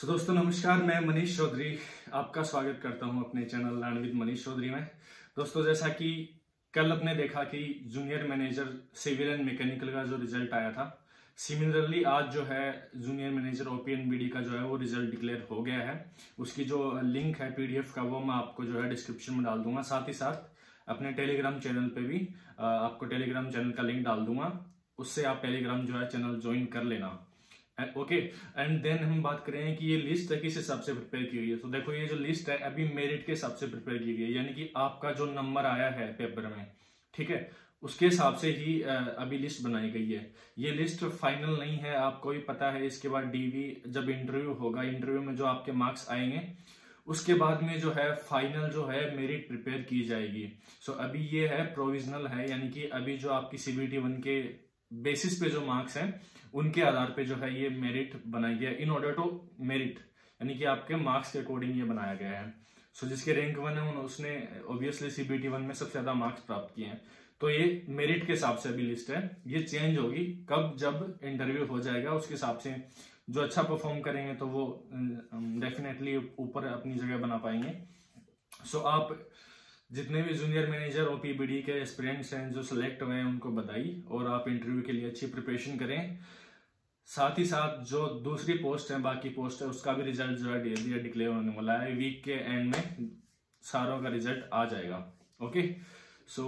दोस्तों नमस्कार, मैं मनीष चौधरी आपका स्वागत करता हूं अपने channel learn with Manish Chaudhary में। दोस्तों जैसा कि कल अपने देखा कि junior manager civil and mechanical का जो रिजल्ट आया था, सिमिलरली आज जो है जूनियर मैनेजर ओपीएनबीडी का जो है वो रिजल्ट डिक्लेयर हो गया है। उसकी जो लिंक है पीडीएफ का वो मैं आपको जो है डिस्क्रिप्शन में डाल दूंगा। साथ ही साथ अपने टेलीग्राम चैनल पे भी आपको टेलीग्राम चैनल का लिंक डाल दूंगा, उससे आप टेलीग्राम जो है चैनल ज्वाइन कर लेना। ओके, एंड देन हम बात करें कि ये लिस्ट है किस हिसाब से प्रिपेयर की गई है। तो देखो ये जो लिस्ट है अभी मेरिट के हिसाब से प्रिपेयर की गई है, यानी कि आपका जो नंबर आया है पेपर में, ठीक है, उसके हिसाब से ही अभी लिस्ट बनाई गई है। ये लिस्ट फाइनल नहीं है, आपको भी पता है। इसके बाद डीवी जब इंटरव्यू होगा, इंटरव्यू में जो आपके मार्क्स आएंगे उसके बाद में जो है फाइनल जो है मेरिट प्रिपेयर की जाएगी। सो अभी ये है प्रोविजनल है, यानी कि अभी जो आपकी सीबीटी 1 के बेसिस पे जो मार्क्स हैं उनके आधार पे जो है ये मेरिट बनाया गया इन ऑर्डर टू मेरिट, यानी कि आपके मार्क्स के अकॉर्डिंग ये बनाया गया है। सो जिसके रैंक 1 है उसने ऑब्वियसली सीबीटी 1 में सबसे ज्यादा मार्क्स प्राप्त किए हैं। तो ये मेरिट के हिसाब से अभी लिस्ट है, ये चेंज होगी कब, जब इंटरव्यू हो जाएगा उसके हिसाब से जो अच्छा परफॉर्म करेंगे तो वो डेफिनेटली ऊपर अपनी जगह बना पाएंगे। सो आप जितने भी जूनियर मैनेजर ओपीबीडी के एस्पिरेंट्स हैं जो सिलेक्ट हुए हैं उनको बधाई, और आप इंटरव्यू के लिए अच्छी प्रिपरेशन करें। साथ ही साथ जो दूसरी पोस्ट है, बाकी पोस्ट है, उसका भी रिजल्ट जो है डिक्लेयर होने वाला है। वीक के एंड में सारों का रिजल्ट आ जाएगा। ओके, सो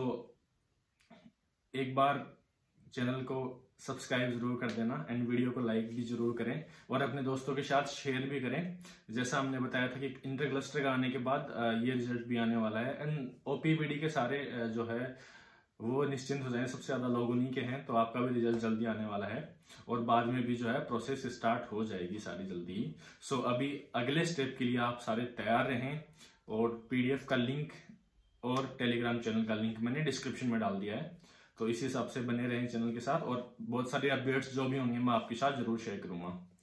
एक बार चैनल को सब्सक्राइब जरूर कर देना एंड वीडियो को लाइक भी जरूर करें और अपने दोस्तों के साथ शेयर भी करें। जैसा हमने बताया था कि इंटर क्लस्टर का आने के बाद ये रिजल्ट भी आने वाला है एंड ओपीबीडी के सारे जो है वो निश्चिंत हो जाएं। सबसे ज्यादा लोग उन्हीं के हैं, तो आपका भी रिजल्ट जल्दी आने वाला है और बाद में भी जो है प्रोसेस स्टार्ट हो जाएगी सारी जल्दी ही। सो अभी अगले स्टेप के लिए आप सारे तैयार रहें, और पीडीएफ का लिंक और टेलीग्राम चैनल का लिंक मैंने डिस्क्रिप्शन में डाल दिया है। तो इसी हिसाब से बने रहें चैनल के साथ, और बहुत सारे अपडेट्स जो भी होंगे मैं आपके साथ जरूर शेयर करूंगा।